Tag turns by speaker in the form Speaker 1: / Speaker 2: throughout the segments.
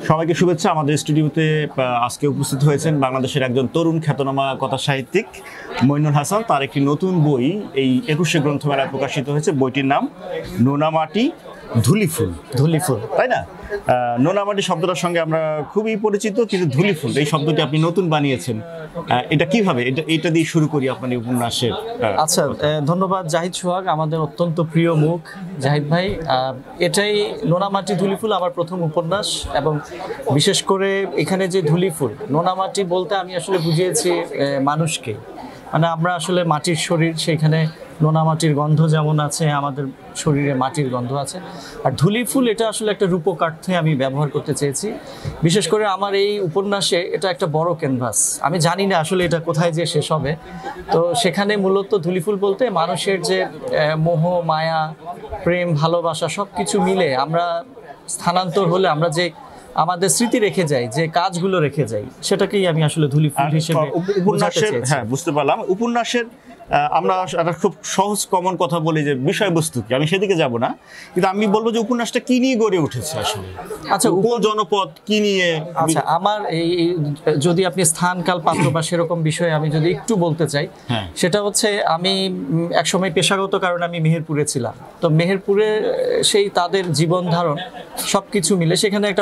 Speaker 1: সবাইকে শুভেচ্ছা। আমাদের স্টুডিওতে আজকে উপস্থিত হয়েছেন বাংলাদেশের একজন তরুণ খ্যাতনামা কথা সাহিত্যিক মইনুল হাসান। তার একটি নতুন বই এই ২১শে গ্রন্থমেলায় প্রকাশিত হয়েছে। বইটির নাম নোনামাটি ধুলিফুল। ধুলিফুল, তাই না? নোনামাটি শব্দটার সঙ্গে আমরা খুবই পরিচিত, কিন্তু ধুলিফুল এই শব্দটি আপনি নতুন বানিয়েছেন, এটা কিভাবে? এটা দিয়ে শুরু করি আপনার উপন্যাসের।
Speaker 2: আচ্ছা, ধন্যবাদ জাহিদ সোহাগ, আমাদের অত্যন্ত প্রিয় মুখ জাহিদ ভাই। এটাই নোনামাটি ধুলিফুল আমার প্রথম উপন্যাস, এবং বিশেষ করে এখানে যে ধুলিফুল, নোনামাটি বলতে আমি আসলে বুঝিয়েছি মানুষকে, মানে আমরা আসলে মাটির শরীর, সেইখানে নোনা মাটির গন্ধ যেমন আছে, আমাদের শরীরে মাটির গন্ধ আছে। আর ধুলিফুল এটা আসলে একটা রূপকার্থে আমি ব্যবহার করতে চেয়েছি। বিশেষ করে আমার এই উপন্যাসে এটা একটা বড় ক্যানভাস, আমি জানি না আসলে এটা কোথায় যে শেষ হবে। তো সেখানে মূলত ধুলিফুল বলতে মানুষের যে মোহ, মায়া, প্রেম, ভালোবাসা সব কিছু মিলে আমরা স্থানান্তর হলে আমরা যে আমাদের স্মৃতি রেখে যাই, যে কাজগুলো রেখে যাই, সেটাকেই আমি আসলে ধুলিফুল হিসেবে
Speaker 1: উপন্যাসের, হ্যাঁ বুঝতে পারলাম। উপন্যাসের আমরা একটা খুব সহজ কমন কথা বলি যে বিষয়বস্তু কি, আমি সেদিকে যাব না, কিন্তু আমি বলবো যে উপন্যাসটা কি নিয়ে গড়ে উঠেছে আসলে।
Speaker 2: আচ্ছা,
Speaker 1: কোন জনপদ কি নিয়ে?
Speaker 2: আচ্ছা, আমার এই যদি আপনি স্থান, কাল, পাত্র বা সেরকম বিষয়ে আমি যদি একটু বলতে চাই, সেটা হচ্ছে আমি একসময় পেশাগত কারণে আমি মেহেরপুরে ছিলাম। তো মেহেরপুরে সেই তাদের জীবন ধারণ সবকিছু মিলে সেখানে একটা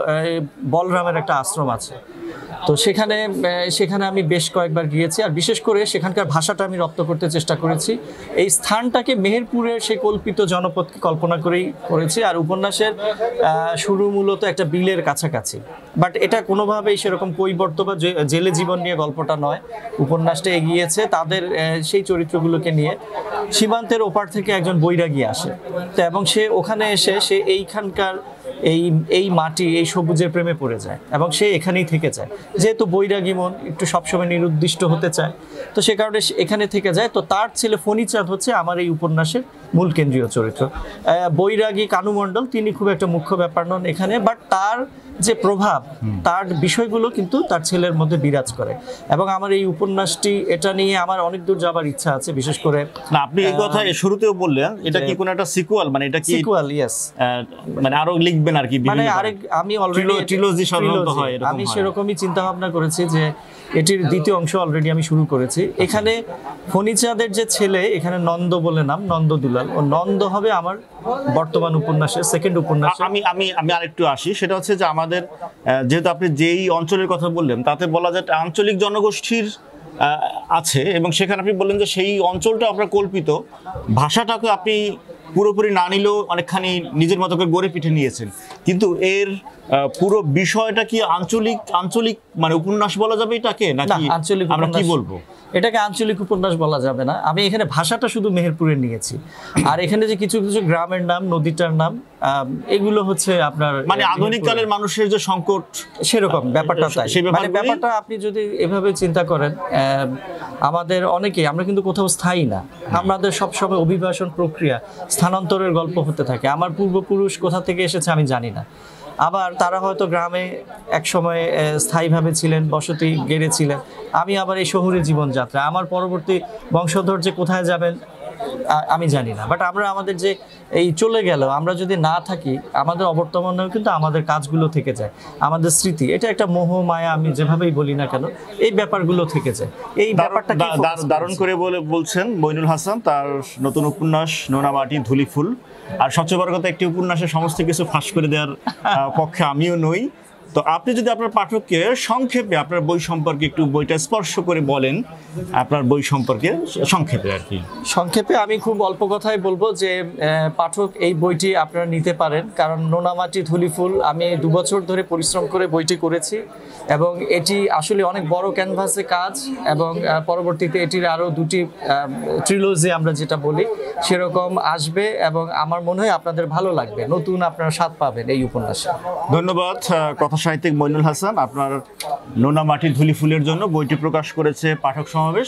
Speaker 2: বলরামের একটা আশ্রম আছে। তো সেখানে আমি বেশ কয়েকবার গিয়েছি, আর বিশেষ করে সেখানকার ভাষাটা আমি রপ্ত করতে চেষ্টা করেছি। এই স্থানটাকে মেহেরপুরের সেই কল্পিত জনপদকে কল্পনা করেই করেছি। আর উপন্যাসের শুরু মূলত একটা বিলের কাছাকাছি, বাট এটা কোনোভাবেই সেরকম কৈবর্ত বা জেলে জীবন নিয়ে গল্পটা নয়। উপন্যাসটা এগিয়েছে তাদের সেই চরিত্রগুলোকে নিয়ে। সীমান্তের ওপার থেকে একজন বৈরাগী আসে, তো এবং সে ওখানে এসে সে এইখানকার এই মাটি, এই সবুজের প্রেমে পড়ে যায়, এবং সে এখানেই থেকে যায়। যেহেতু বৈরাগী মন একটু সবসময় নিরুদ্দিষ্ট হতে চায়, তো সে কারণে এখানে থেকে যায়। তো তার ছেলে ফণিচাঁদ হচ্ছে আমার এই উপন্যাসের মূল কেন্দ্রীয় চরিত্র। বৈরাগী কানু মণ্ডল তিনি খুব একটা মুখ্য ব্যাপার নন এখানে, বাট তার যে প্রভাব, তার বিষয়গুলো কিন্তু তার ছেলের মধ্যে বিরাজ করে। এবং আমার এই উপন্যাসটি, এটা নিয়ে আমার অনেক দূর যাবার ইচ্ছা আছে। বিশেষ করে
Speaker 1: না, আপনি এই কথা শুরুতেও বললেন, এটা কি কোনো একটা সিকুয়াল, মানে এটা কি
Speaker 2: সিকুয়াল? ইয়েস,
Speaker 1: মানে আরো লিখবেন আর কি,
Speaker 2: মানে আরেক আমি অলরেডি
Speaker 1: ট্রিলজি সাধারণত হয়,
Speaker 2: আমি সেরকমই চিন্তা ভাবনা করেছি যে এটির দ্বিতীয় অংশ অলরেডি আমি শুরু করেছি। এখানে ফণিচাঁদের যে ছেলে, এখানে নন্দ বলে নাম, নন্দ দুলাল, ও নন্দ হবে আমার বর্তমান উপন্যাসের সেকেন্ড উপন্যাস।
Speaker 1: আমি আরেকটু আসি, সেটা হচ্ছে যে আমাদের যেহেতু আপনি যেই অঞ্চলের কথা বললেন, তাতে বলা যায় আঞ্চলিক জনগোষ্ঠীর আছে, এবং সেখানে আপনি বললেন যে সেই অঞ্চলটা আপনার কল্পিত, ভাষাটাকে আপনি পুরোপুরি না নিলেও অনেকখানি নিজের মতো করে গড়ে পিঠে নিয়েছেন। কিন্তু এর পুরো বিষয়টা কি আঞ্চলিক মানে উপন্যাস বলা যাবে এটাকে, নাকি
Speaker 2: আঞ্চলিক
Speaker 1: আমরা কি বলবো?
Speaker 2: এটাকে আঞ্চলিক উপন্যাস বলা যাবে না। আমি এখানে ভাষাটা শুধু মেহেরপুরে নিয়েছি, আর এখানে যে কিছু কিছু গ্রামের নাম, নদীটার নাম, এগুলো হচ্ছে আপনার
Speaker 1: মানে আধুনিক কালের মানুষের যে সংকট, সেরকম
Speaker 2: ব্যাপারটা। তাই মানে ব্যাপারটা আপনি যদি এভাবে চিন্তা করেন, আমাদের অনেকেই আমরা কিন্তু কোথাও স্থায়ী না, আমাদের সবসময় অভিবাসন প্রক্রিয়া, স্থানান্তরের গল্প হতে থাকে। আমার পূর্বপুরুষ কোথা থেকে এসেছে আমি জানি না, আবার তারা হয়তো গ্রামে এক সময় স্থায়ীভাবে ছিলেন, বসতি গেড়েছিলেন। আমি আবার এই শহুরে জীবনযাত্রা, আমার পরবর্তী বংশধর যে কোথায় যাবেন আমি জানি না। বাট আমরা আমাদের যে এই চলে গেল, আমরা যদি না থাকি, আমাদের অবর্তমানেও কিন্তু আমাদের কাজগুলো থেকে যায়, আমাদের স্মৃতি, এটা একটা মোহ মায়া, আমি যেভাবেই বলি না কেন, এই ব্যাপারগুলো থেকে যায়। এই ব্যাপারটা
Speaker 1: দারুণ করে বলছেন মইনুল হাসান তার নতুন উপন্যাস নোনামাটি ধুলিফুল। আর সবচেয়ে বড় কথা, একটি উপন্যাসের সমস্ত কিছু ফাঁস করে দেওয়ার পক্ষে আমিও নই। তো আপনি যদি আপনার পাঠককে সংক্ষেপে আপনার বই সম্পর্কে একটু বইটা স্পর্শ করে বলেন, আপনার বই সম্পর্কে সংক্ষেপে আর কি।
Speaker 2: সংক্ষেপে আমি খুব অল্প কথাই বলবো যে পাঠক এই বইটি আপনারা নিতে পারেন, কারণ নোনামাটি ধুলিফুল আমি 2 বছর ধরে পরিশ্রম করে বইটি করেছি, এবং এটি আসলে অনেক বড় ক্যানভাসে কাজ, এবং পরবর্তীতে এটির আরও 2টি ট্রিলজি আমরা যেটা বলি সেরকম আসবে, এবং আমার মনে হয় আপনাদের ভালো লাগবে, নতুন আপনারা স্বাদ পাবেন এই উপন্যাসে।
Speaker 1: ধন্যবাদ কথা সাহিত্যিক মইনুল হাসান। আপনার নোনামাটি ধুলিফুলের জন্য বইটি প্রকাশ করেছে পাঠক সমাবেশ।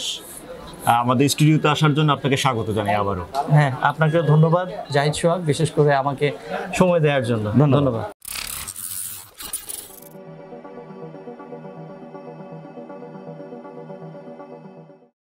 Speaker 1: আমাদের স্টুডিওতে আসার জন্য আপনাকে স্বাগত জানাই আবারও।
Speaker 2: হ্যাঁ, আপনাকে ধন্যবাদ জাহিদ সোহাগ, বিশেষ করে আমাকে সময় দেওয়ার জন্য ধন্যবাদ।